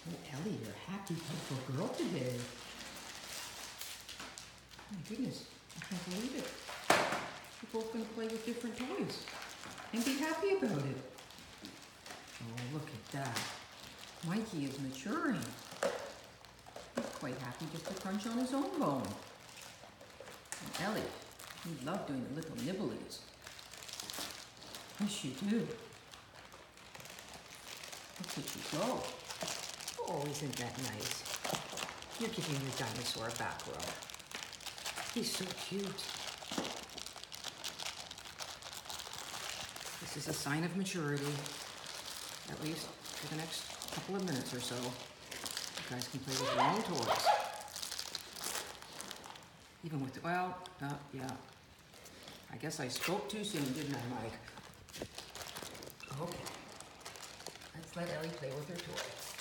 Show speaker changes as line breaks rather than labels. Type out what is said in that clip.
Oh, Ellie, you're a happy, beautiful girl today. Oh my goodness, I can't believe it. You're both going to play with different toys and be happy about it. Oh, look at that. Mikey is maturing. He's quite happy just to crunch on his own bone. And Ellie, you love doing the little nibblies. Yes, you do. Look at you go.
Oh, isn't that nice? You're giving your dinosaur a back rub. He's so cute.
This is a sign of maturity, at least for the next couple of minutes or so. You guys can play with your own toys. Even with, well, yeah. I guess I spoke too soon, didn't I, Mike? Okay. Let's let Ellie play with her toy.